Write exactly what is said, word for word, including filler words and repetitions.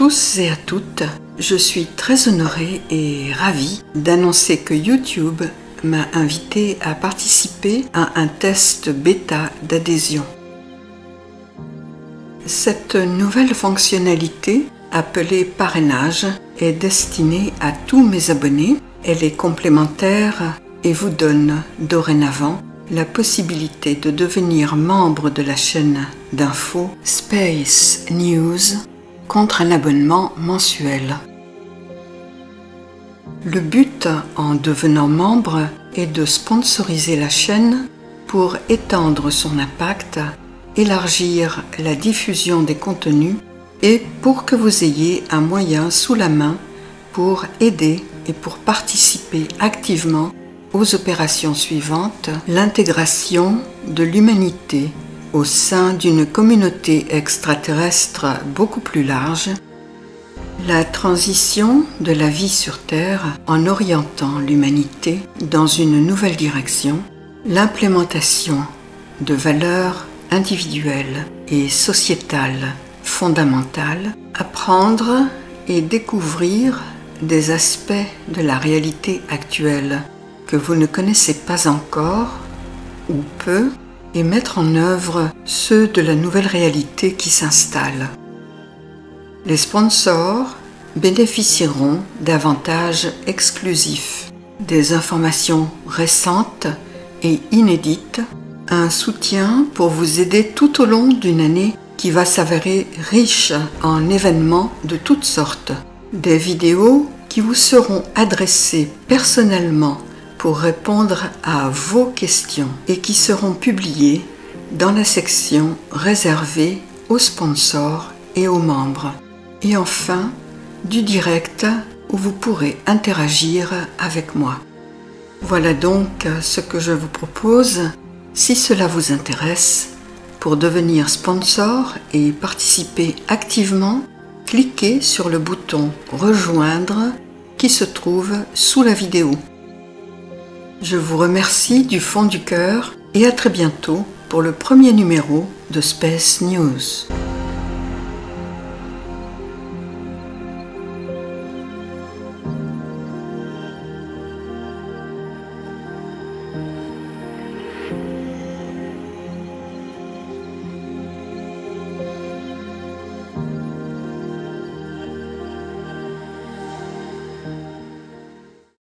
tous et à toutes, je suis très honorée et ravie d'annoncer que YouTube m'a invité à participer à un test bêta d'adhésion. Cette nouvelle fonctionnalité, appelée parrainage, est destinée à tous mes abonnés. Elle est complémentaire et vous donne dorénavant la possibilité de devenir membre de la chaîne d'infos Space News contre un abonnement mensuel. Le but en devenant membre est de sponsoriser la chaîne pour étendre son impact, élargir la diffusion des contenus et pour que vous ayez un moyen sous la main pour aider et pour participer activement aux opérations suivantes: l'intégration de l'humanité au sein d'une communauté extraterrestre beaucoup plus large, la transition de la vie sur Terre en orientant l'humanité dans une nouvelle direction, l'implémentation de valeurs individuelles et sociétales fondamentales, apprendre et découvrir des aspects de la réalité actuelle que vous ne connaissez pas encore ou peu, et mettre en œuvre ceux de la nouvelle réalité qui s'installe. Les sponsors bénéficieront d'avantages exclusifs, des informations récentes et inédites, un soutien pour vous aider tout au long d'une année qui va s'avérer riche en événements de toutes sortes, des vidéos qui vous seront adressées personnellement pour répondre à vos questions et qui seront publiées dans la section réservée aux sponsors et aux membres. Et enfin, du direct où vous pourrez interagir avec moi. Voilà donc ce que je vous propose. Si cela vous intéresse, pour devenir sponsor et participer activement, cliquez sur le bouton « Rejoindre » qui se trouve sous la vidéo. Je vous remercie du fond du cœur et à très bientôt pour le premier numéro de Space News.